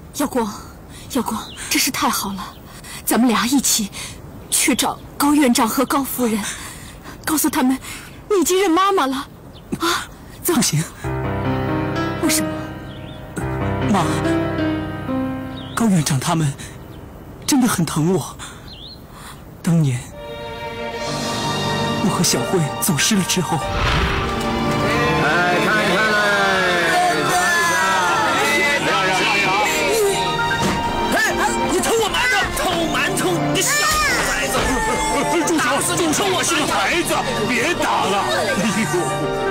耀光，耀光，真是太好了！咱们俩一起去找高院长和高夫人，告诉他们你已经认妈妈了。啊，走！ 不行。 为什么？ 妈，高院长他们真的很疼我。当年我和小慧走失了之后， 看看嘞， 你偷我馒头，偷馒头，你小崽子！ 住手！我是个孩子，别打了！哎呦！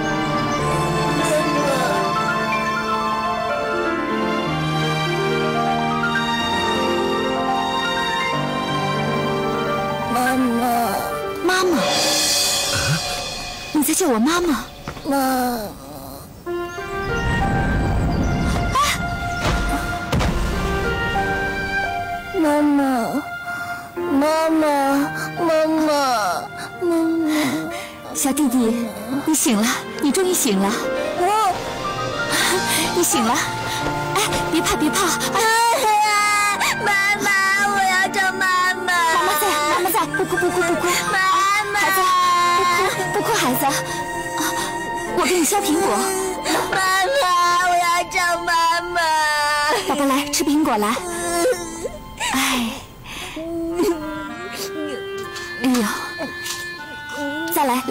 妈妈，你在叫我妈妈？妈妈，小弟弟，你醒了，你终于醒了。你醒了，哎，别怕，别怕， 妈妈，我要找妈妈。 妈妈在，不哭。 妈妈， 孩子，不哭，孩子。我给你削苹果。 妈妈，我要找妈妈。 宝宝来吃苹果来。哎呦，再来。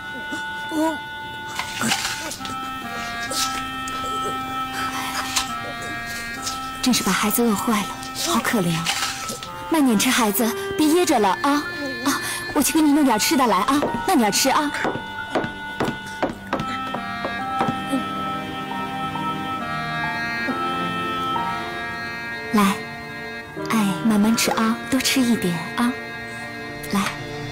真是把孩子饿坏了，好可怜。慢点吃，孩子，别噎着了啊！我去给你弄点吃的来啊，慢点吃啊。来，哎，慢慢吃啊，多吃一点啊。来。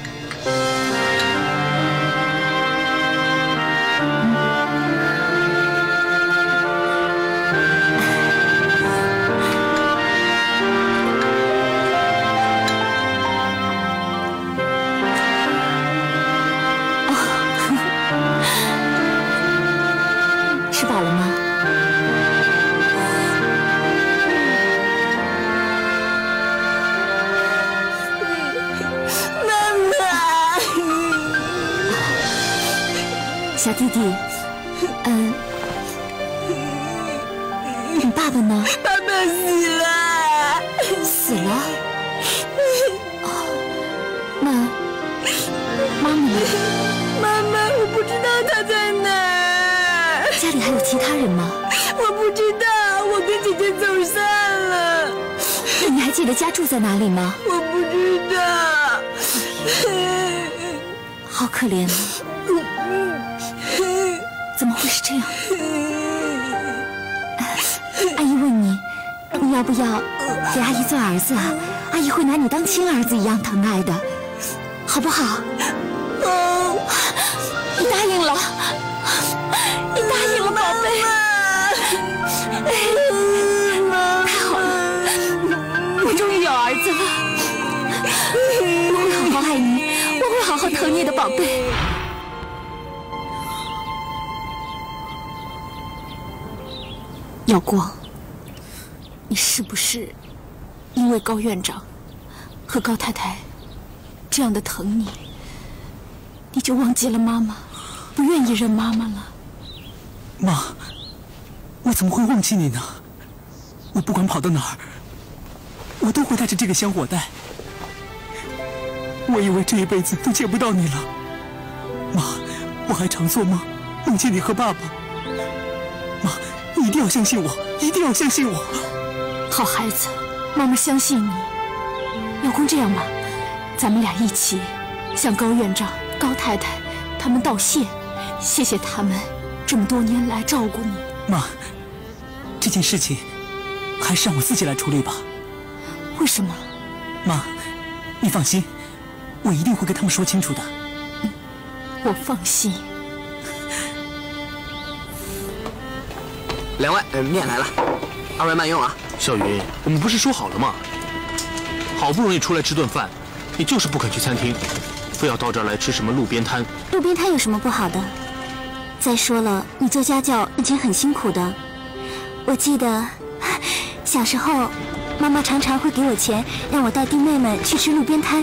吃饱了吗？小弟弟，你爸爸呢？ 爸爸死了。 死了？那妈妈呢？ 妈妈，我不知道她在哪儿。 家里还有其他人吗？ 我不知道，我跟姐姐走散了。 那你还记得家住在哪里吗？ 我不知道。 好可怜啊！怎么会是这样？阿姨问你，你要不要给阿姨做儿子啊？阿姨会拿你当亲儿子一样疼爱的，好不好？你答应了，你答应了，宝贝。太好了，我终于有儿子了。我会好好爱你，我会好好疼你的，宝贝。耀光，你是不是因为高院长和高太太这样的疼你，你就忘记了妈妈，不愿意认妈妈了？ 妈，我怎么会忘记你呢？我不管跑到哪儿，我都会带着这个香火袋。我以为这一辈子都见不到你了。妈，我还常做梦，梦见你和爸爸。妈，你一定要相信我，一定要相信我。 好孩子，妈妈相信你。耀光，这样吧，咱们俩一起向高院长、高太太他们道谢，谢谢他们这么多年来照顾你。 妈，这件事情还是让我自己来处理吧。 为什么？ 妈，你放心，我一定会跟他们说清楚的。 我放心。 两位，面来了，二位慢用啊。 小云，我们不是说好了吗？好不容易出来吃顿饭，你就是不肯去餐厅，非要到这儿来吃什么路边摊。 路边摊有什么不好的？再说了，你做家教以前很辛苦的，我记得小时候，妈妈常常会给我钱，让我带弟妹们去吃路边摊。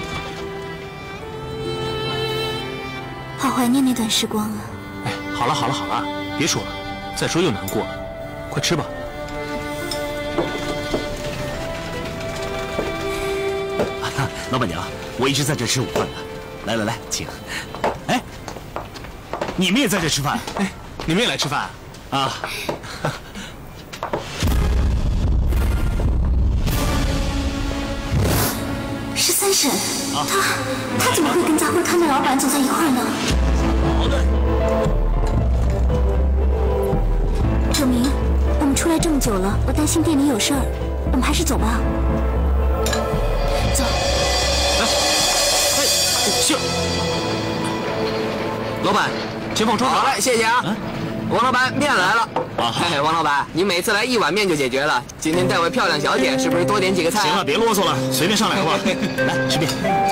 好怀念那段时光啊！ 哎，好了好了好了，别说了，再说又难过了，快吃吧。 老板娘，我一直在这吃午饭呢。来来来，请。哎，你们也在这吃饭？ 哎，你们也来吃饭啊？ 是三婶，他怎么会跟杂货摊的老板走在一块儿呢？ 好的。 哲明，我们出来这么久了，我担心店里有事儿，我们还是走吧。走。 行。老板，前放桌子。 好嘞，谢谢啊。王老板，面来了。 啊， 王老板，你每次来1碗面就解决了，今天带位漂亮小姐，是不是多点几个菜？ 行了，别啰嗦了，随便上来好不好？来吃面，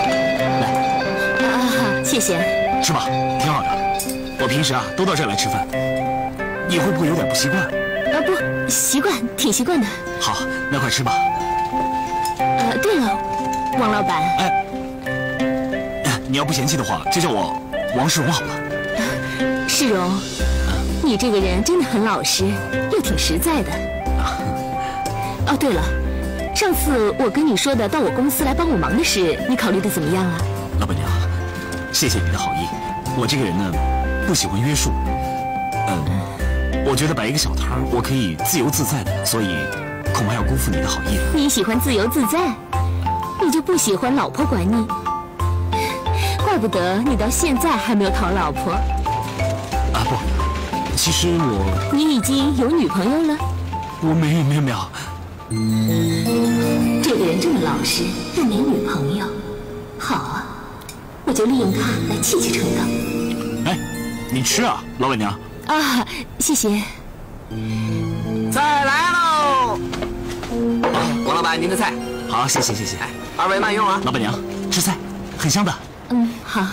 来。 谢谢。 吃吧，挺好的。我平时都到这儿来吃饭，你会不会有点不习惯？ 不习惯，挺习惯的。 好，那快吃吧。 对了，王老板。 哎，你要不嫌弃的话，就叫我王世荣好了。 世荣，你这个人真的很老实，又挺实在的。哦，对了，上次我跟你说的到我公司来帮我忙的事，你考虑的怎么样啊？ 老板娘，谢谢你的好意。我这个人呢，不喜欢约束。我觉得摆一个小摊儿，我可以自由自在的，所以恐怕要辜负你的好意了。 你喜欢自由自在，你就不喜欢老婆管你？怪不得你到现在还没有讨老婆。 啊不，其实你已经有女朋友了？ 我没有。 这个人这么老实，又没女朋友，好啊，我就利用他来砌成的。 哎，你吃啊，老板娘。 啊，谢谢。 菜来喽！王老板，您的菜。 好，谢谢。 哎，二位慢用啊。 老板娘，吃菜，很香的。 好。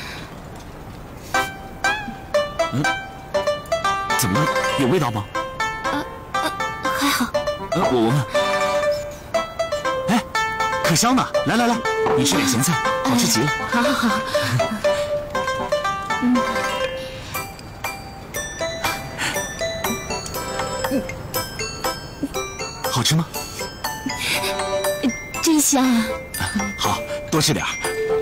怎么了？有味道吗？ 还好。 我闻闻。哎，可香呢！来，你吃点咸菜，好吃极了。 好。 好吃吗？ 真香啊！ 好，多吃点儿。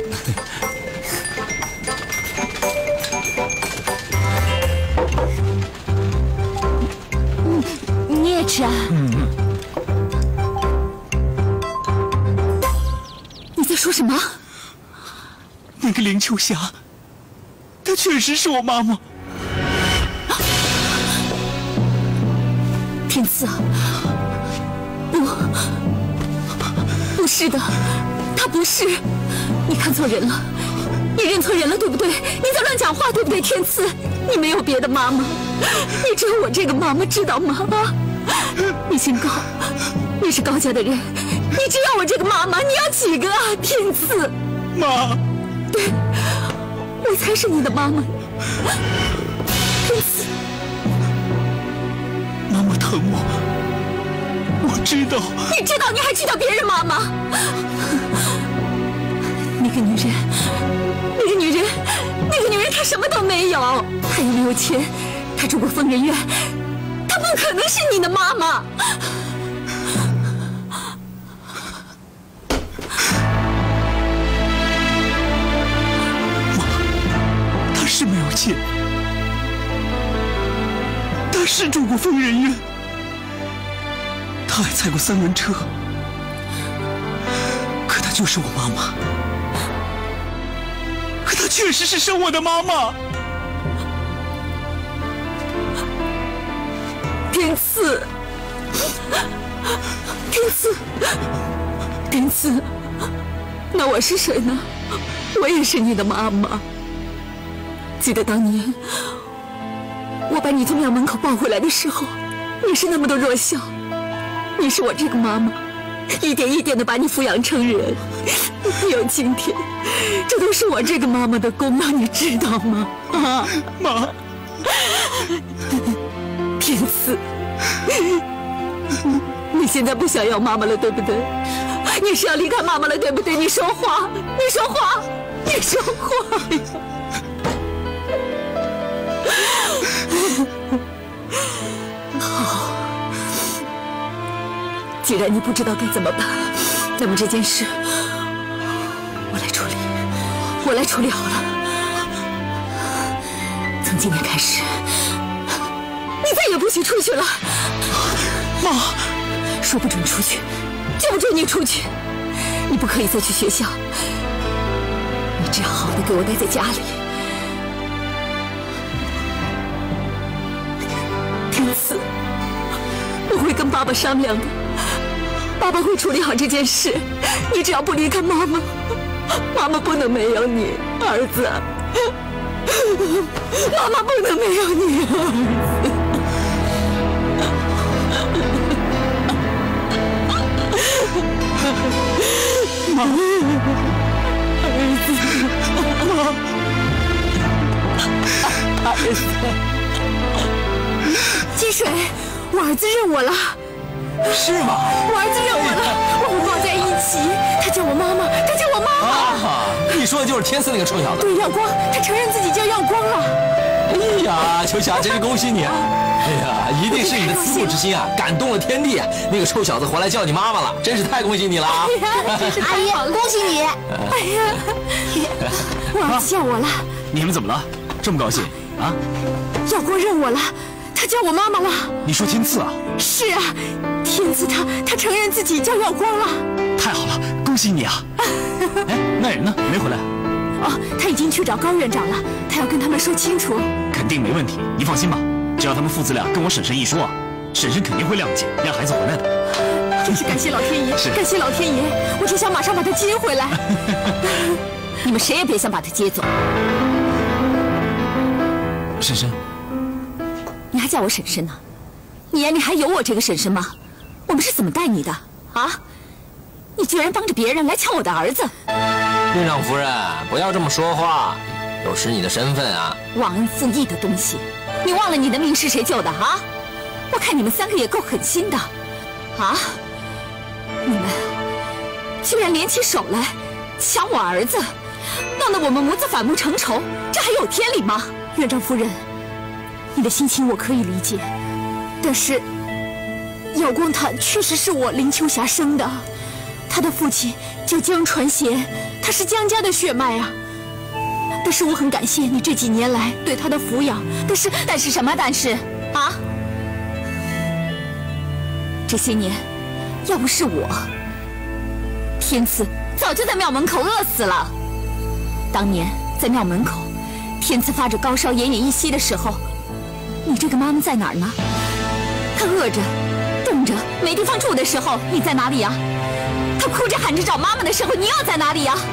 你也吃啊？你在说什么？ 那个林秋霞，她确实是我妈妈。 天赐啊，不是的，她不是，你看错人了，你认错人了，对不对？你在乱讲话，对不对？天赐，你没有别的妈妈，你只有我这个妈妈，知道吗？啊，你姓高，你是高家的人，你只有我这个妈妈，你要几个啊？天赐， 妈， 对，我才是你的妈妈，天赐。 妈妈疼我，我知道。 你知道，你还去叫别人妈妈？那个女人，她什么都没有，她也没有钱，她住过疯人院，她不可能是你的妈妈。 妈，她是没有钱，她是住过疯人院，她还踩过3轮车，可她就是我妈妈。她确实是生我的妈妈。 天赐，那我是谁呢？我也是你的妈妈。记得当年我把你从庙门口抱回来的时候，你是那么的弱小。你是我这个妈妈，一点一点的把你抚养成人。你有今天，这都是我这个妈妈的功劳，你知道吗？啊， 妈， 天赐， 你现在不想要妈妈了，对不对？你是要离开妈妈了，对不对？你说话，你说话，你说话呀！好，既然你不知道该怎么办，那么这件事我来处理，我来处理好了。从今天开始，你再也不许出去了。 妈， 说不准出去，就不准你出去。你不可以再去学校，你只要好好的给我待在家里。天赐，我会跟爸爸商量的，爸爸会处理好这件事。你只要不离开妈妈，妈妈不能没有你，儿子。妈妈不能没有你，儿子。 妈， 儿子，妈，儿子，金水，我儿子认我了。 是吗？ 我儿子认我了，我们抱在一起。他叫我妈妈，他叫我妈妈。 啊，你说的就是天赐那个臭小子。 对，耀光，他承认自己叫耀光了。 哎呀，秋霞，真是恭喜你！哎呀，一定是你的慈母之心啊，感动了天地啊！那个臭小子回来叫你妈妈了，真是太恭喜你了啊！ 阿姨，恭喜你！哎呀，我儿子叫我了。 你们怎么了？这么高兴啊？ 耀光认我了，他叫我妈妈了。 你说天赐啊？ 是啊，天赐他承认自己叫耀光了。 太好了，恭喜你啊！哎，那人呢？没回来？ 哦，他已经去找高院长了，他要跟他们说清楚。 肯定没问题，你放心吧。只要他们父子俩跟我婶婶一说，婶婶肯定会谅解，让孩子回来的。 真是感谢老天爷，感谢老天爷！我只想马上把他接回来。你们谁也别想把他接走。 婶婶， 你还叫我婶婶呢？你眼里还有我这个婶婶吗？我们是怎么待你的啊？你居然帮着别人来抢我的儿子！ 院长夫人，不要这么说话，有失你的身份啊！ 忘恩负义的东西，你忘了你的命是谁救的啊？我看你们三个也够狠心的，啊！你们居然联起手来抢我儿子，弄得我们母子反目成仇，这还有天理吗？院长夫人，你的心情我可以理解，但是耀光他确实是我林秋霞生的，他的父亲叫江传贤，他是江家的血脉啊。但是我很感谢你这几年来对他的抚养，但是什么但是啊？这些年，要不是我，天赐早就在庙门口饿死了。当年在庙门口，天赐发着高烧奄奄一息的时候，你这个妈妈在哪儿呢？他饿着、冻着、没地方住的时候，你在哪里呀？他哭着喊着找妈妈的时候，你又在哪里呀？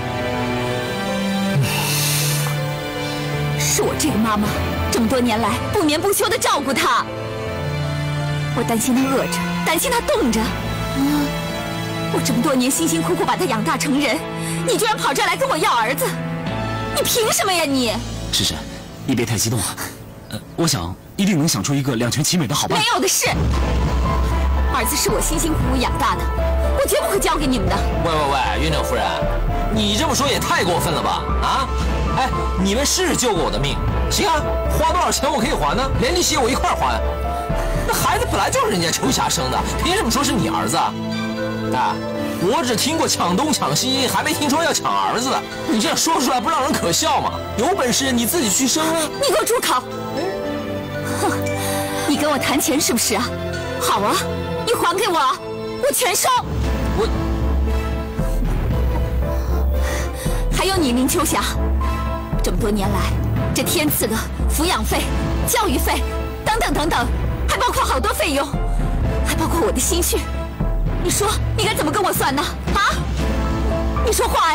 是我这个妈妈这么多年来不眠不休地照顾他，我担心他饿着，担心他冻着。我这么多年辛辛苦苦把他养大成人，你居然跑这儿来跟我要儿子，你凭什么呀你？ 婶婶，你别太激动啊。我想一定能想出一个两全其美的好办法。 没有的事，儿子是我辛辛苦苦养大的，我绝不会交给你们的。 喂，院长夫人，你这么说也太过分了吧？啊？哎，你们是救过我的命，行啊，花多少钱我可以还呢？连利息我一块还。那孩子本来就是人家秋霞生的，凭什么说是你儿子啊？啊，我只听过抢东抢西，还没听说要抢儿子的。你这样说出来不让人可笑吗？有本事你自己去生啊！ 你给我住口！哼，你跟我谈钱是不是啊？好啊，你还给我，我全收。还有你林秋霞，这么多年来，这天赐的抚养费、教育费等等等等，还包括好多费用，还包括我的心血。你说你该怎么跟我算呢？啊，你说话呀！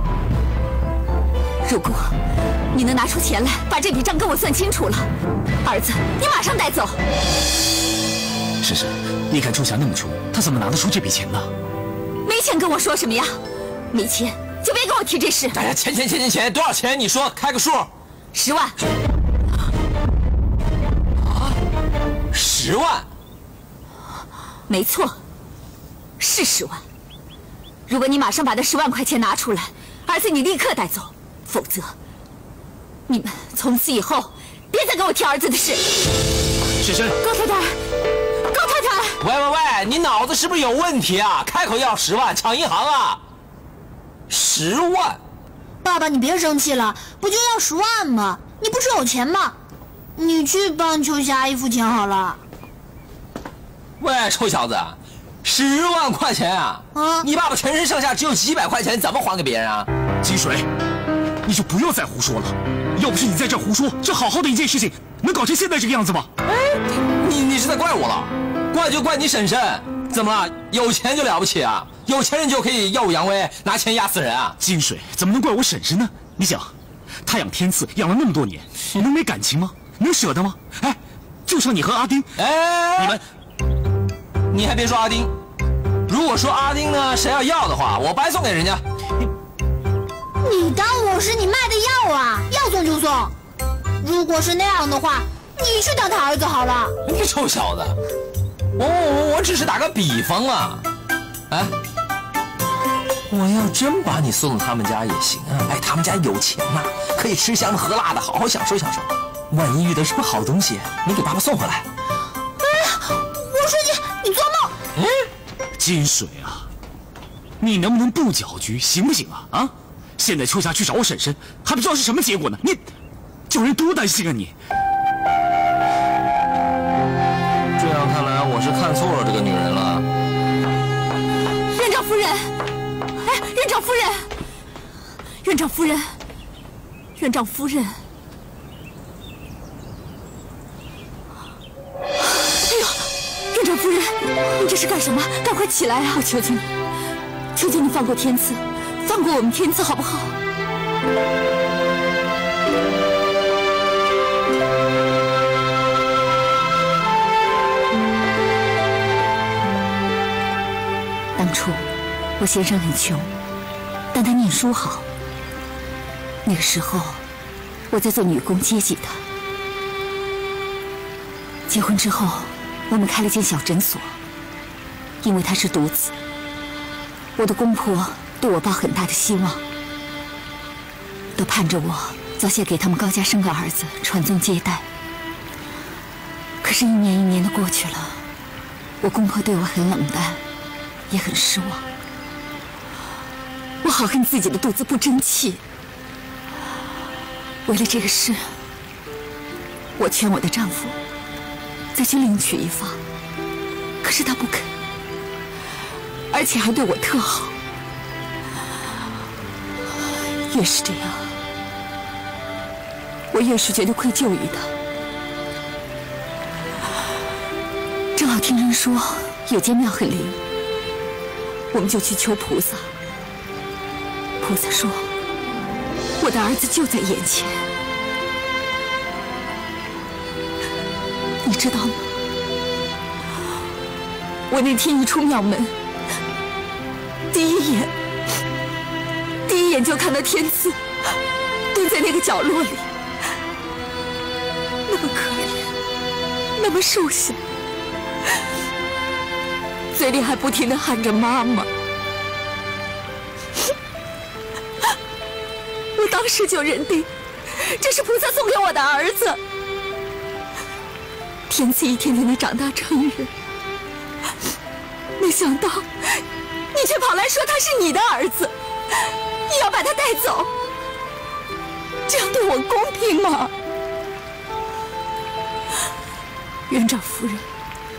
如果你能拿出钱来，把这笔账跟我算清楚了，儿子，你马上带走。 婶婶，你看秋霞那么穷，她怎么拿得出这笔钱呢？ 没钱跟我说什么呀？没钱就别跟我提这事。 哎呀，钱，多少钱？你说，开个数。 10万。 啊，10万？ 没错是10万。如果你马上把那10万块钱拿出来，儿子你立刻带走，否则你们从此以后别再跟我提儿子的事。 婶婶， 高太太，高太太， 喂，你脑子是不是有问题啊？开口要10万，抢银行啊？10万？ 爸爸，你别生气了，不就要10万吗？你不是有钱吗？你去帮秋霞阿姨付钱好了。 喂，臭小子，10万块钱啊！你爸爸全身上下只有几百块钱，怎么还给别人啊？ 金水，你就不要再胡说了。要不是你在这胡说，这好好的一件事情，能搞成现在这个样子吗？ 哎，你是在怪我了？怪就怪你婶婶，怎么了？有钱就了不起啊？有钱人就可以耀武扬威，拿钱压死人啊？ 金水，怎么能怪我婶婶呢？你想，她养天赐养了那么多年，能没感情吗？能舍得吗？哎，就像你和阿丁， 哎，你还别说阿丁，如果说阿丁呢，谁要的话，我白送给人家。 你当我是你卖的药啊？要送就送。如果是那样的话，你去当他儿子好了。 你臭小子，我只是打个比方啊。哎，我要真把你送到他们家也行啊。哎，他们家有钱呐，可以吃香的喝辣的，好好享受享受。万一遇到什么好东西，你给爸爸送回来。 哎，我说你做梦。 金水啊，你能不能不搅局，行不行啊？啊！现在秋霞去找我婶婶，还不知道是什么结果呢。你叫人多担心啊你！ 这样看来，我是看错了这个女人了。 院长夫人，哎，院长夫人，院长夫人，院长夫人。哎呦，院长夫人，你这是干什么？赶快起来啊！我求求你，求求你放过天赐。放过我们天赐好不好？当初我先生很穷，但他念书好。那个时候我在做女工接济他。结婚之后，我们开了间小诊所。因为他是独子，我的公婆对我抱很大的希望，都盼着我早些给他们高家生个儿子，传宗接代。可是，一年一年的过去了，我公婆对我很冷淡，也很失望。我好恨自己的肚子不争气。为了这个事，我劝我的丈夫再去另娶一房，可是他不肯，而且还对我特好。越是这样，我越是觉得愧疚于他。正好听人说有间庙很灵，我们就去求菩萨。菩萨说，我的儿子就在眼前。你知道吗？我那天一出庙门，第一眼就看到天赐蹲在那个角落里，那么可怜，那么瘦小，嘴里还不停地喊着妈妈。我当时就认定这是菩萨送给我的儿子。天赐一天天地长大成人，没想到你却跑来说他是你的儿子，你要把他带走，这样对我公平吗？园长夫人，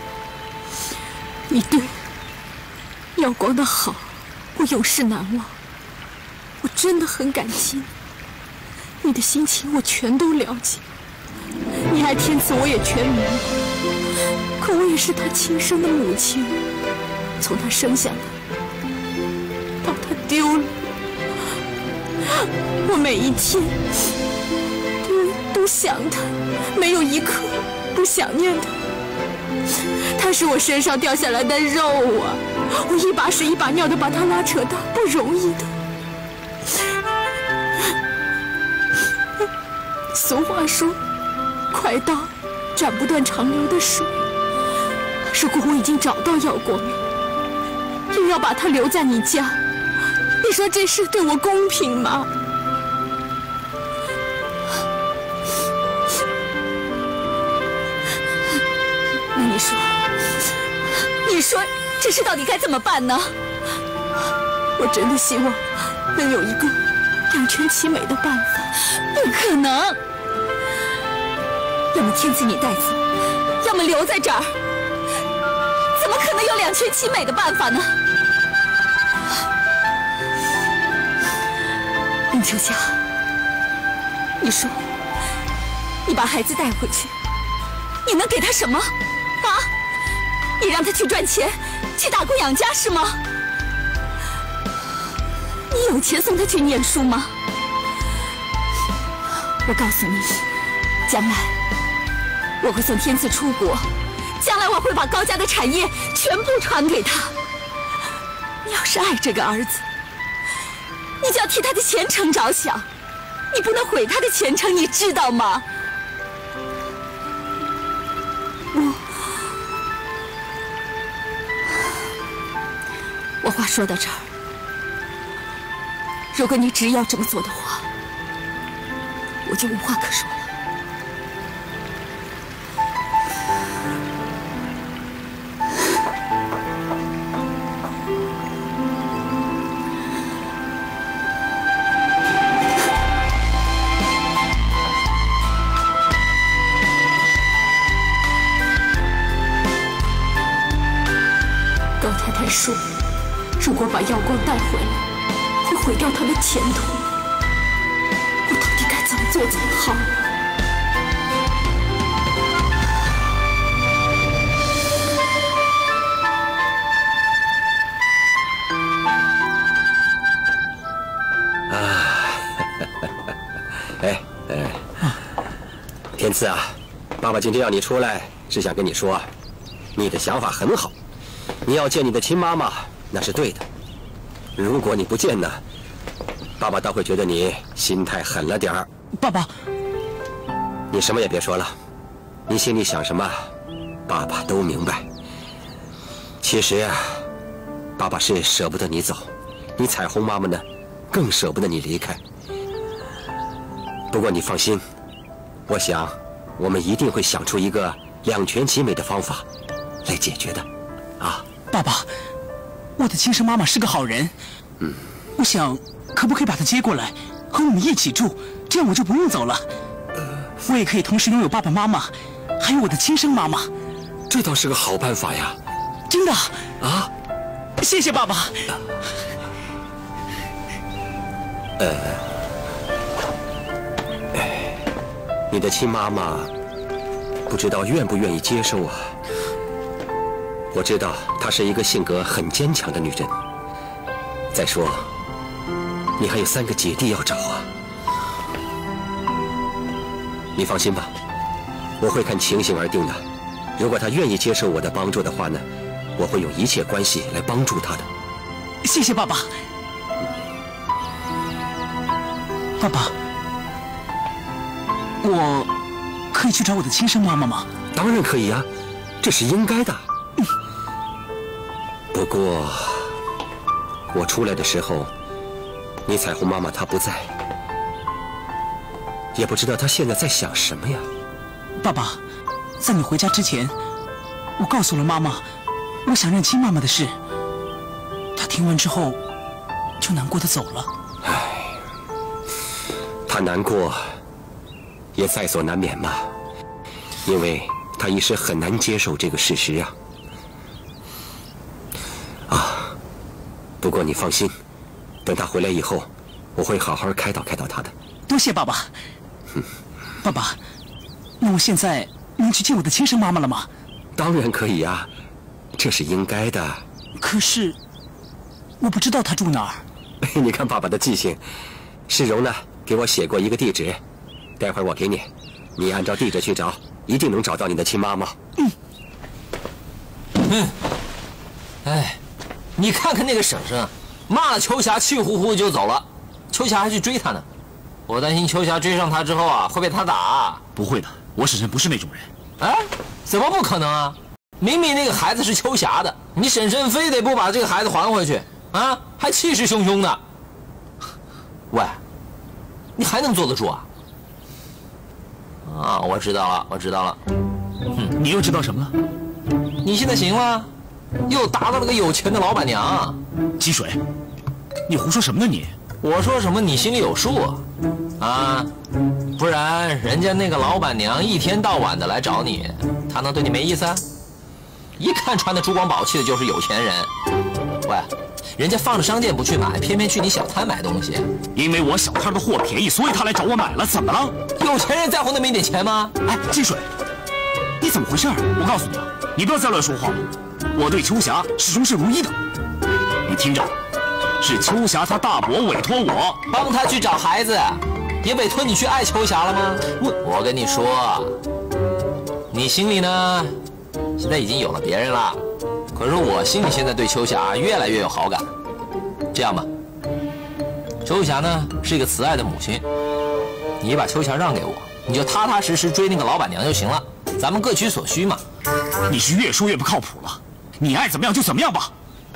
你对耀光的好，我永世难忘。我真的很感激你的心情，我全都了解。你爱天赐，我也全明白。可我也是他亲生的母亲，从他生下来到他丢了，我每一天都想他，没有一刻不想念他。他是我身上掉下来的肉啊！我一把屎一把尿的把他拉扯大，不容易的。俗话说，快刀斩不断长流的水。如果我已经找到耀光了， 硬要把她留在你家，你说这事对我公平吗？那你说这事到底该怎么办呢？我真的希望能有一个两全其美的办法。不可能，要么天子你带走，要么留在这儿，怎么可能有两全其美的办法呢？林秋霞，你说，你把孩子带回去，你能给他什么？啊？你让他去赚钱，去打工养家是吗？你有钱送他去念书吗？我告诉你，将来我会送天赐出国，将来我会把高家的产业全部传给他。你要是爱这个儿子，你就要替他的前程着想，你不能毁他的前程，你知道吗？我话说到这儿，如果你执意要这么做的话，我就无话可说了。高太太说，如果把耀光带回来，会毁掉他的前途。我到底该怎么做才好呢？ 天赐啊，爸爸今天要你出来，是想跟你说，你的想法很好，你要见你的亲妈妈，那是对的。如果你不见呢，爸爸倒会觉得你心太狠了点儿。 爸爸， 你什么也别说了，你心里想什么，爸爸都明白。其实啊，爸爸是舍不得你走，你彩虹妈妈呢，更舍不得你离开。不过你放心，我想我们一定会想出一个两全其美的方法来解决的。啊， 爸爸，我的亲生妈妈是个好人。我想可不可以把她接过来，和我们一起住，这样我就不用走了。我也可以同时拥有爸爸妈妈，还有我的亲生妈妈。 这倒是个好办法呀！ 真的啊， 谢谢爸爸。 你的亲妈妈不知道愿不愿意接受啊？我知道她是一个性格很坚强的女人。再说，你还有3个姐弟要找啊。你放心吧，我会看情形而定的。如果她愿意接受我的帮助的话呢，我会用一切关系来帮助她的。 谢谢爸爸。爸爸，我可以去找我的亲生妈妈吗？ 当然可以呀，这是应该的。不过，我出来的时候，你彩虹妈妈她不在，也不知道她现在在想什么呀。 爸爸，在你回家之前，我告诉了妈妈我想认亲妈妈的事。她听完之后，就难过的走了。 她难过也在所难免嘛，因为她一时很难接受这个事实啊。不过你放心，等她回来以后，我会好好开导开导她的。 多谢爸爸。爸爸，那我现在能去见我的亲生妈妈了吗？ 当然可以呀，这是应该的。 可是，我不知道她住哪儿。 你看爸爸的记性，世荣呢给我写过一个地址，待会儿我给你，你按照地址去找，一定能找到你的亲妈妈。 哎，你看看那个婶婶，骂了秋霞，气呼呼就走了，秋霞还去追她呢。我担心秋霞追上她之后啊，会被她打。 不会的，我婶婶不是那种人。 哎，怎么不可能啊？ 明明那个孩子是秋霞的，你婶婶非得不把这个孩子还回去啊，还气势汹汹的。喂，你还能坐得住啊？啊，我知道了，我知道了。 你又知道什么了？ 你现在行了，又达到了个有钱的老板娘。 积水，你胡说什么呢你？ 我说什么你心里有数啊？不然人家那个老板娘一天到晚的来找你，她能对你没意思啊？一看穿的珠光宝气的就是有钱人。喂，人家放着商店不去买，偏偏去你小摊买东西。 因为我小摊的货便宜，所以他来找我买了，怎么了？ 有钱人在乎那么一点钱吗？ 哎，积水，你怎么回事？我告诉你啊，你不要再乱说话了。我对秋霞始终是如一的。你听着，是秋霞她大伯委托我帮她去找孩子，也委托你去爱秋霞了吗？我跟你说，你心里呢，现在已经有了别人了。可是我心里现在对秋霞越来越有好感。这样吧，秋霞呢是一个慈爱的母亲，你把秋霞让给我，你就踏踏实实追那个老板娘就行了，咱们各取所需嘛。 你是越说越不靠谱了，你爱怎么样就怎么样吧。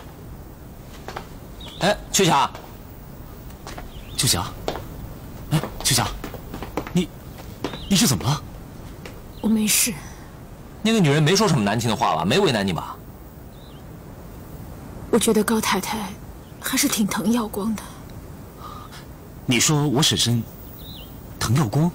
哎，秋霞， 秋霞，哎，秋霞，你是怎么了？ 我没事。 那个女人没说什么难听的话吧？没为难你吧？ 我觉得高太太还是挺疼耀光的。 你说我婶婶疼耀光？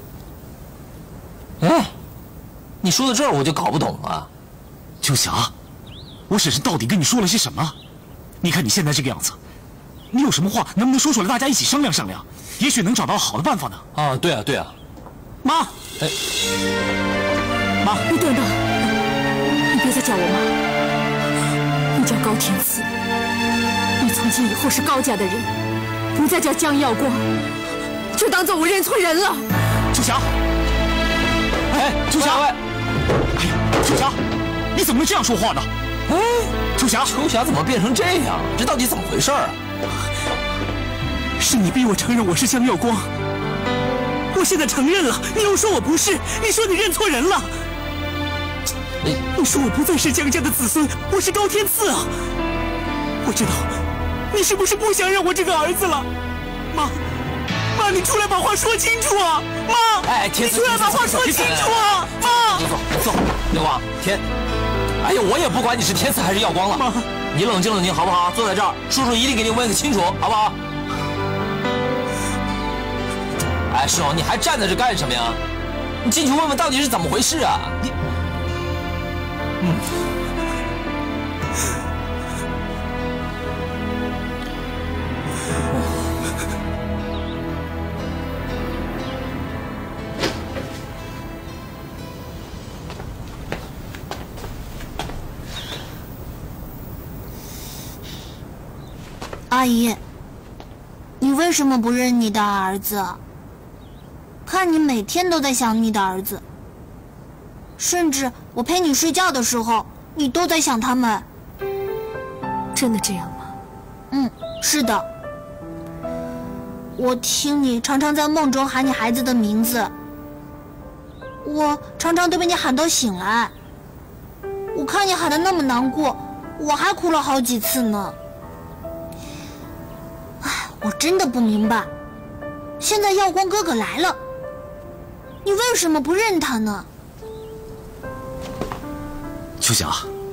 哎，你说到这儿我就搞不懂了。 秋霞，我婶婶到底跟你说了些什么？你看你现在这个样子，你有什么话能不能说出来，大家一起商量商量，也许能找到好的办法呢。 啊，对啊，对啊。 妈， 哎， 妈， 你等等，你别再叫我妈。你叫高天赐，你从今以后是高家的人，不再叫江耀光，就当做我认错人了。 秋霞， 哎， 秋霞， 喂， 哎呀，秋霞，你怎么能这样说话呢？ 哎， 秋霞， 秋霞怎么变成这样？这到底怎么回事啊？ 是你逼我承认我是江耀光，我现在承认了，你又说我不是，你说你认错人了。你说我不再是江家的子孙，我是高天赐啊！我知道，你是不是不想让我这个儿子了？妈，你出来把话说清楚啊！妈， 哎，天赐， 你出来把话说清楚啊！妈， 坐，耀光，天，哎呀，我也不管你是天赐还是耀光了， 妈， 你冷静冷静好不好？坐在这儿，叔叔一定给你问个清楚，好不好？哎，世荣，你还站在这干什么呀？你进去问问到底是怎么回事啊？你。 阿姨，你为什么不认你的儿子？看你每天都在想你的儿子，甚至我陪你睡觉的时候，你都在想他们。 真的这样吗？ 嗯，是的。我听你常常在梦中喊你孩子的名字，我常常都被你喊到醒来。我看你喊得那么难过，我还哭了好几次呢。唉，我真的不明白，现在耀光哥哥来了，你为什么不认他呢？ 秋霞，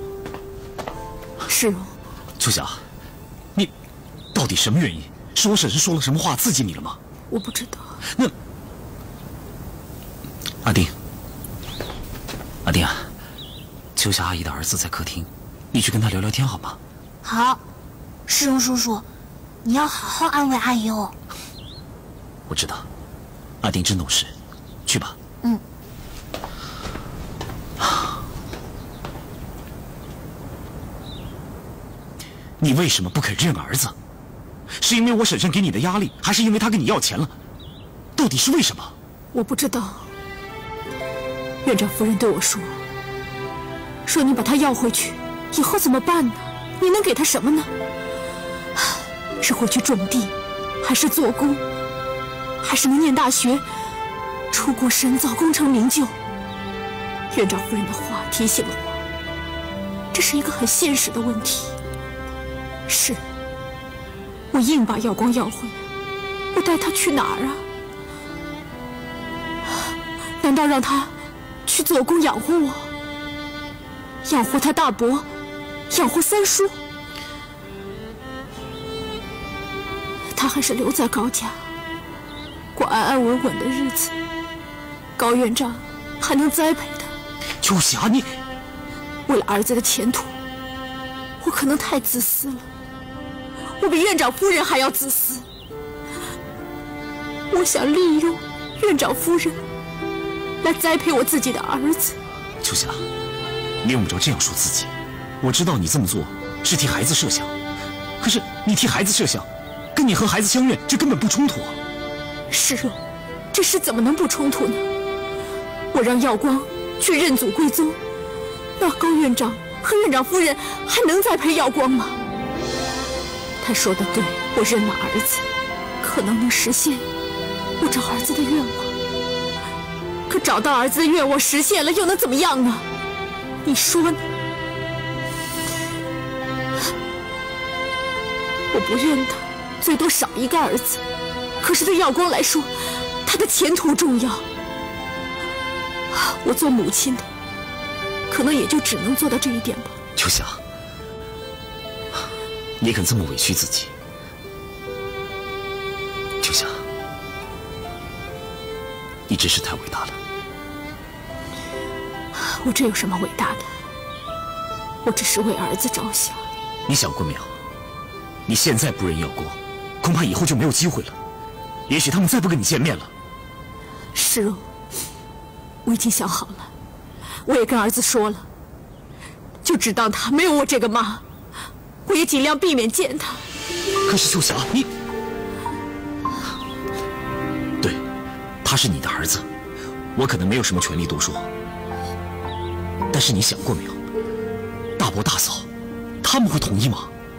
世荣， 秋霞，你到底什么原因？是我婶婶说了什么话刺激你了吗？ 我不知道。 那阿丁，阿丁啊，秋霞阿姨的儿子在客厅，你去跟他聊聊天好吗？ 好，世荣叔叔，你要好好安慰阿姨哦。 我知道，阿丁真懂事，去吧。 嗯。 你为什么不肯认儿子？是因为我婶婶给你的压力，还是因为她跟你要钱了？到底是为什么？ 我不知道。院长夫人对我说你把他要回去，以后怎么办呢？你能给他什么呢？是回去种地，还是做工，还是能念大学，出国深造，功成名就？院长夫人的话提醒了我， 这是一个很现实的问题。是，我硬把耀光要回来，我带他去哪儿啊？难道让他去做工养活我，养活他大伯，养活三叔？他还是留在高家，过安安稳稳的日子，高院长还能栽培他。 秋霞，你为了儿子的前途，我可能太自私了，我比院长夫人还要自私。我想利用院长夫人来栽培我自己的儿子。 秋霞，你用不着这样说自己。我知道你这么做是替孩子设想，可是你替孩子设想，跟你和孩子相认，这根本不冲突啊。 是啊，这事怎么能不冲突呢？我让耀光去认祖归宗，那高院长和院长夫人还能栽培耀光吗？他说的对，我认了儿子，可能能实现我找儿子的愿望。可找到儿子的愿望实现了，又能怎么样呢？你说呢？我不怨他，最多少一个儿子。可是对耀光来说，他的前途重要。我做母亲的，可能也就只能做到这一点吧。 秋霞，你肯这么委屈自己？秋霞，你真是太伟大了。 我这有什么伟大的？我只是为儿子着想。 你想过没有？你现在不认耀光，恐怕以后就没有机会了。也许他们再不跟你见面了。 是哦，我已经想好了，我也跟儿子说了，就只当他没有我这个妈，我也尽量避免见他。 可是秋霞，你……对，他是你的儿子，我可能没有什么权利多说。但是你想过没有，大伯大嫂他们会同意吗？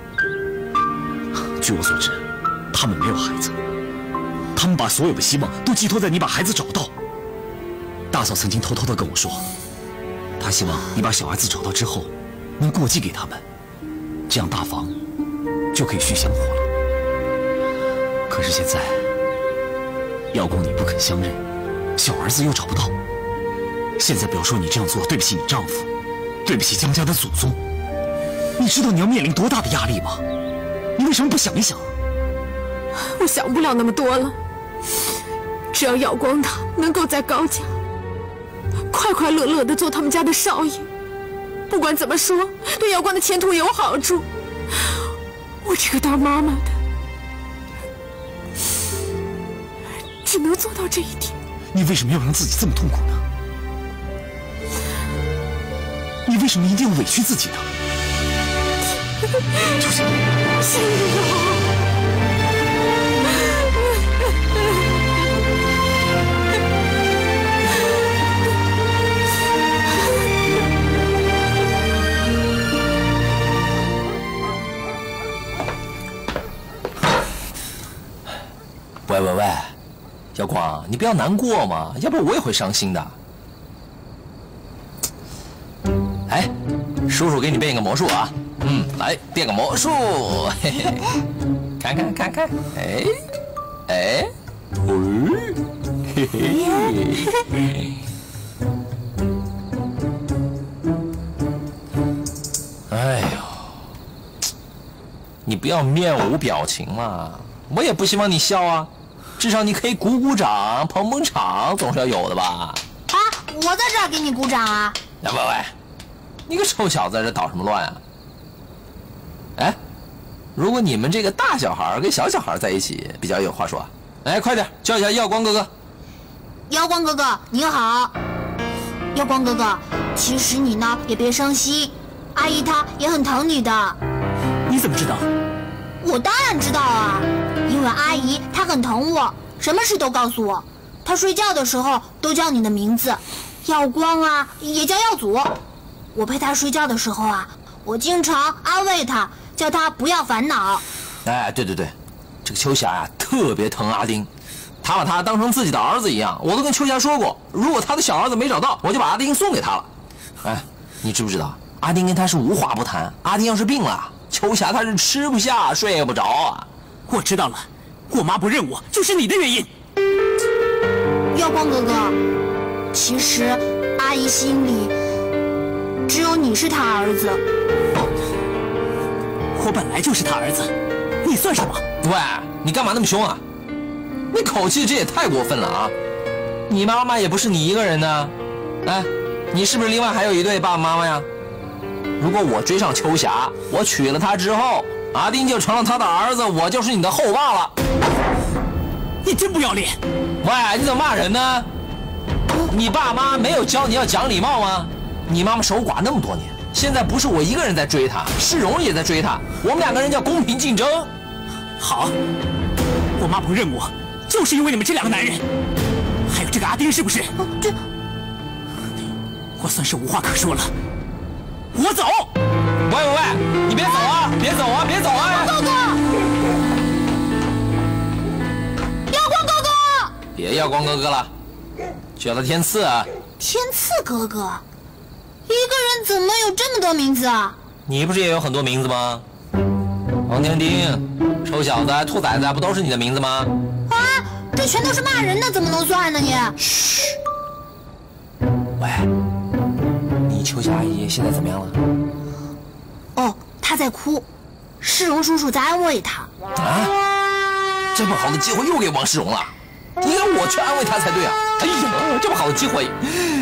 据我所知，他们没有孩子，他们把所有的希望都寄托在你把孩子找到。大嫂曾经偷偷地跟我说，她希望你把小儿子找到之后，能过继给他们，这样大房就可以续香火了。可是现在，耀光你不肯相认，小儿子又找不到，现在表说你这样做对不起你丈夫，对不起江家的祖宗，你知道你要面临多大的压力吗？你为什么不想一想？ 我想不了那么多了，只要耀光他能够在高家快快乐乐地做他们家的少爷，不管怎么说，对耀光的前途有好处。我这个当妈妈的，只能做到这一点。 你为什么要让自己这么痛苦呢？你为什么一定要委屈自己呢？秋霞， 是啊。 喂，耀光，你不要难过嘛，要不然我也会伤心的。哎，叔叔给你变一个魔术啊，来变个魔术，嘿嘿，看，哎，嘿嘿，哎呦，你不要面无表情嘛，我也不希望你笑啊。至少你可以鼓鼓掌、捧捧场，总是要有的吧？ 啊，我在这儿给你鼓掌啊！ 喂，你个臭小子在这捣什么乱啊？哎，如果你们这个大小孩跟小小孩在一起比较有话说，哎，快点叫一下耀光哥哥。 耀光哥哥您好。耀光哥哥，其实你呢也别伤心，阿姨她也很疼你的。 你怎么知道？ 我当然知道啊，因为阿姨她很疼我，什么事都告诉我。她睡觉的时候都叫你的名字，耀光啊，也叫耀祖。我陪她睡觉的时候啊，我经常安慰她，叫她不要烦恼。 哎，对，这个秋霞呀，特别疼阿丁，她把他当成自己的儿子一样。我都跟秋霞说过，如果他的小儿子没找到，我就把阿丁送给他了。哎，你知不知道， 阿丁跟他是无话不谈。阿丁要是病了，秋霞他是吃不下睡也不着啊。 我知道了，我妈不认我就是你的原因。 耀光哥哥，其实阿姨心里只有你是她儿子。 我本来就是他儿子，你算什么？ 喂，你干嘛那么凶啊？你口气这也太过分了啊！你妈妈也不是你一个人呢，哎，你是不是另外还有一对爸爸妈妈呀？如果我追上秋霞，我娶了她之后，阿丁就成了他的儿子，我就是你的后爸了。 你真不要脸！ 喂，你怎么骂人呢？你爸妈没有教你要讲礼貌吗？你妈妈守寡那么多年，现在不是我一个人在追她，世荣也在追她，我们两个人叫公平竞争。 好，我妈不认我，就是因为你们这两个男人，还有这个阿丁，是不是？我算是无话可说了，我走。 喂，你别走啊！别走啊！别走啊！ 哥哥，耀光哥哥， 别耀光哥哥了，叫他天赐啊！ 天赐哥哥，一个人怎么有这么多名字啊？ 你不是也有很多名字吗？王天丁、臭小子、兔崽子，不都是你的名字吗？ 啊，这全都是骂人的，怎么能算呢你？ 嘘。喂，你秋霞阿姨现在怎么样了？ 哦，她在哭，世荣叔叔在安慰她。 啊！这么好的机会又给王世荣了，应该我去安慰她才对啊！哎呀，这么好的机会。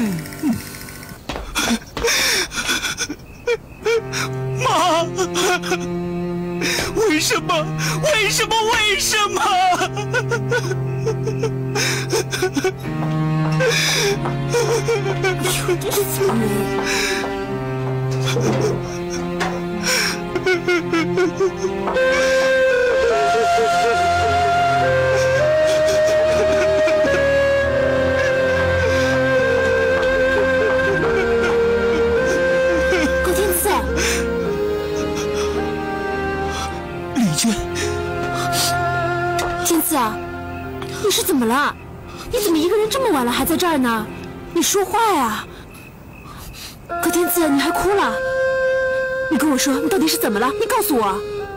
妈，为什么？为什么？为什么？ 高天赐， 丽娟， 天赐啊，你是怎么了？你怎么一个人这么晚了还在这儿呢？你说话呀！高天赐，你还哭了？你跟我说，你到底是怎么了？你告诉我。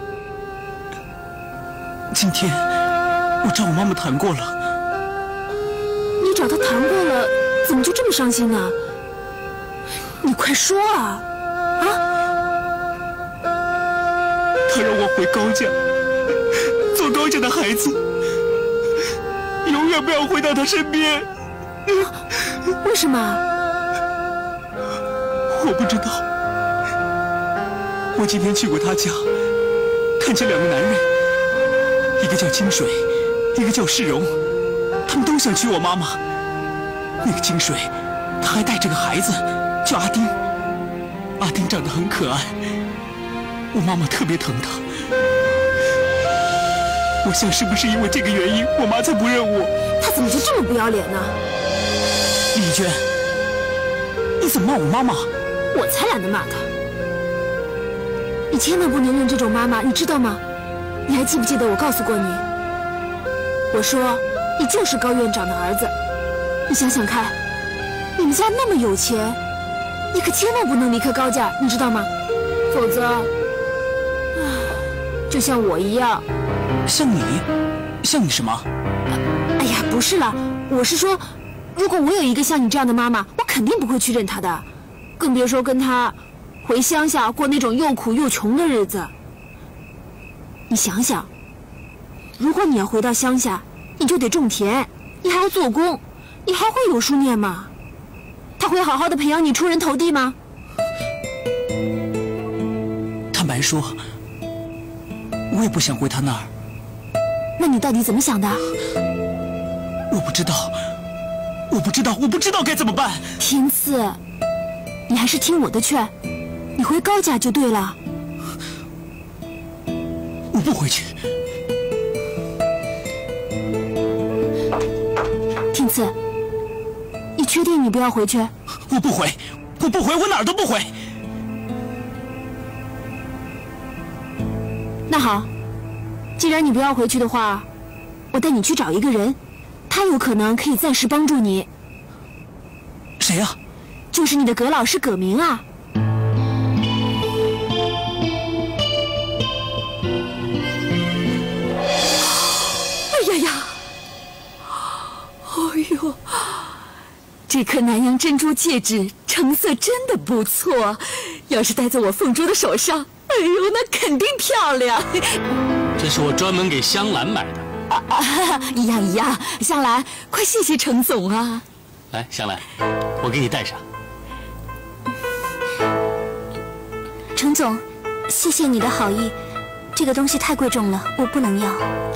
今天我找我妈妈谈过了。 你找她谈过了，怎么就这么伤心呢？你快说啊！啊！ 她让我回高家，做高家的孩子，永远不要回到她身边。 为什么？ 我不知道。我今天去过她家，看见两个男人，一个叫金水，一个叫世荣，他们都想娶我妈妈。那个金水，他还带着个孩子，叫阿丁。阿丁长得很可爱，我妈妈特别疼他。我想是不是因为这个原因，我妈才不认我？ 他怎么就这么不要脸呢？ 丽娟，你怎么骂我妈妈？ 我才懒得骂他。你千万不能认这种妈妈，你知道吗？你还记不记得我告诉过你？我说你就是高院长的儿子。你想想看，你们家那么有钱，你可千万不能离开高家，你知道吗？否则，就像我一样。 像你？像你什么？ 哎呀，不是了，我是说，如果我有一个像你这样的妈妈，我肯定不会去认她的，更别说跟她回乡下过那种又苦又穷的日子。你想想，如果你要回到乡下，你就得种田，你还要做工，你还会有书念吗？他会好好的培养你出人头地吗？ 坦白说，我也不想回他那儿。 那你到底怎么想的？ 我不知道，我不知道该怎么办。 天赐，你还是听我的劝，你回高家就对了。 我不回去。 天赐，你确定你不要回去？ 我不回，我不回，我哪儿都不回。 那好，既然你不要回去的话，我带你去找一个人，他有可能可以暂时帮助你。 谁呀？ 就是你的葛老师葛明啊。 这颗南洋珍珠戒指成色真的不错，要是戴在我凤珠的手上，哎呦，那肯定漂亮。 这是我专门给香兰买的。 一样一样，香兰，快谢谢程总啊！ 来，香兰，我给你戴上。 程总，谢谢你的好意，这个东西太贵重了，我不能要。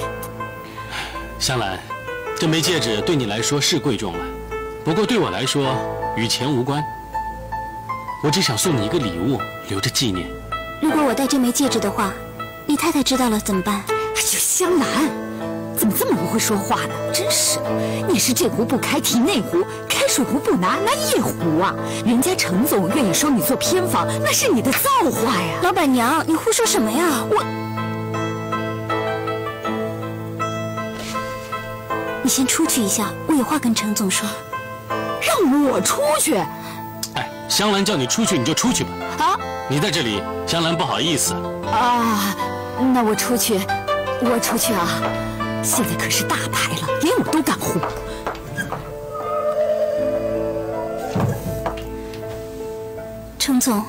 香兰，这枚戒指对你来说是贵重了，不过对我来说与钱无关。我只想送你一个礼物，留着纪念。 如果我戴这枚戒指的话，你太太知道了怎么办？ 哎呦，香兰，怎么这么不会说话呢？真是，你是这壶不开提那壶，开水壶不拿一壶啊！人家程总愿意收你做偏房，那是你的造化呀！ 老板娘，你胡说什么呀？你先出去一下，我有话跟程总说。 让我出去？ 哎，香兰叫你出去你就出去吧。 啊？ 你在这里，香兰不好意思。 啊，那我出去啊！现在可是大牌了，连我都敢呼。 程总，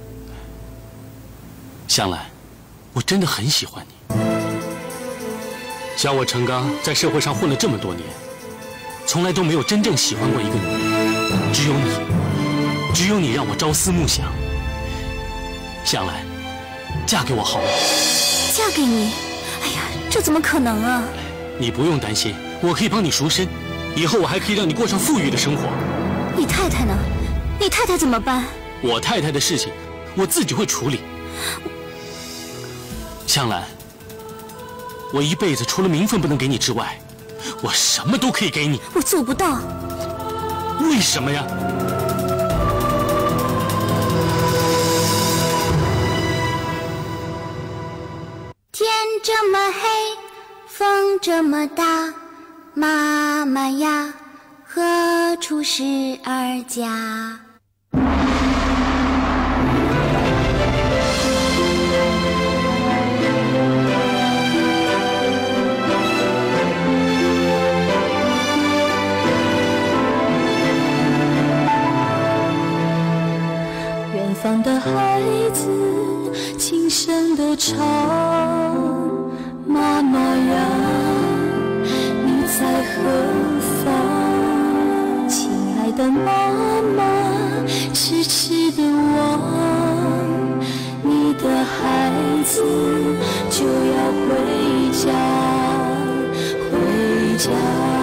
香兰，我真的很喜欢你。小我程刚在社会上混了这么多年，从来都没有真正喜欢过一个女人，只有你让我朝思暮想。香兰，嫁给我好吗？ 嫁给你？哎呀，这怎么可能啊！ 你不用担心，我可以帮你赎身，以后我还可以让你过上富裕的生活。 你太太呢？你太太怎么办？ 我太太的事情，我自己会处理。香兰，我一辈子除了名分不能给你之外，我什么都可以给你。 我做不到。 为什么呀？ 天这么黑，风这么大，妈妈呀，何处是儿家？ 远方的孩子轻声地唱，妈妈呀，你在何方？亲爱的妈妈，痴痴地望，你的孩子就要回家，回家。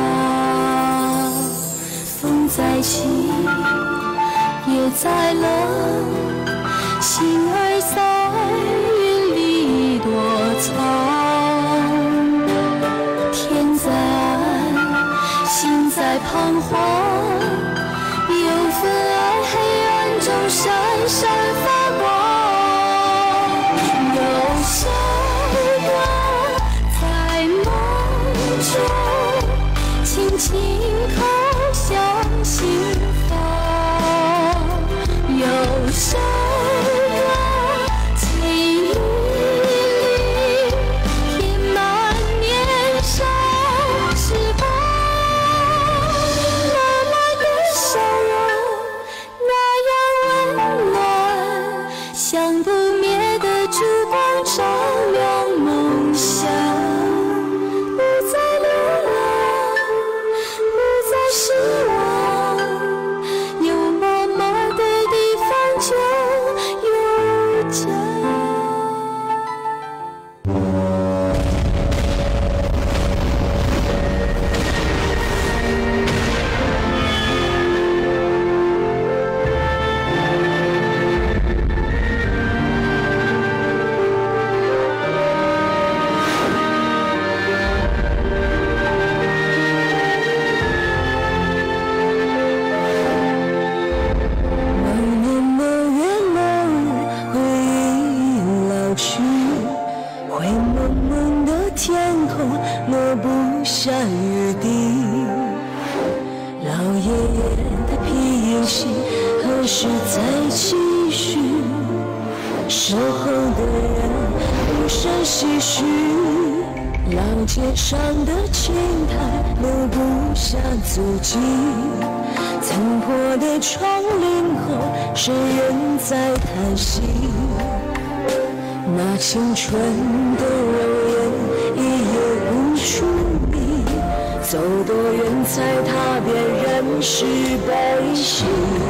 风在起，夜在冷，心儿在云里躲藏。天在暗，心在彷徨，有份爱黑暗中闪闪发光。有谁人在梦中轻轻叩响心房？有谁人记忆里填满年少时光？妈妈的笑容那样温暖，像不灭的烛光照亮梦想。不再流浪，不再失望，有妈妈的地方就有家。梦梦梦月梦，回忆老去，灰蒙蒙的天空落不下雨滴。老爷爷的皮影戏何时再继续？守候的人无声唏嘘。 老街上的青苔留不下足迹，残破的窗棂后，谁人在叹息？那青春的容颜一夜无处觅，走多远才踏遍人世悲喜？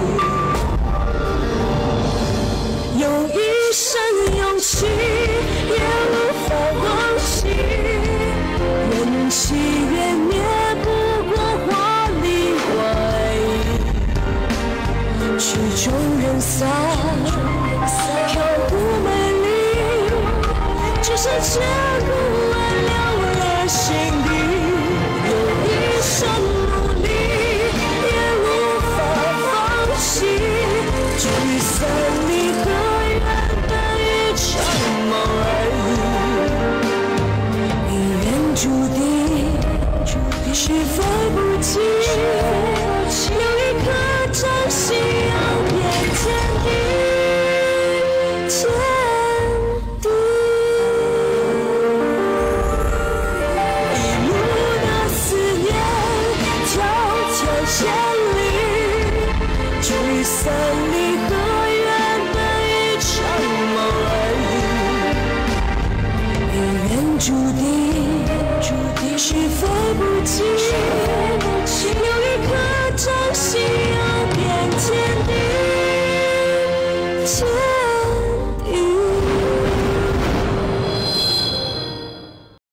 用一生勇气也无法忘记，人气越灭不过华丽外衣，曲终人散飘忽美丽，只是结果留了心底。用一生努力也无法放弃，聚散离合原本一场梦而已，命运注定是非不及，有一颗真心要变坚定，坚定。一路的思念迢迢千里，聚散离合原本一场梦而已，命运注定是非不及。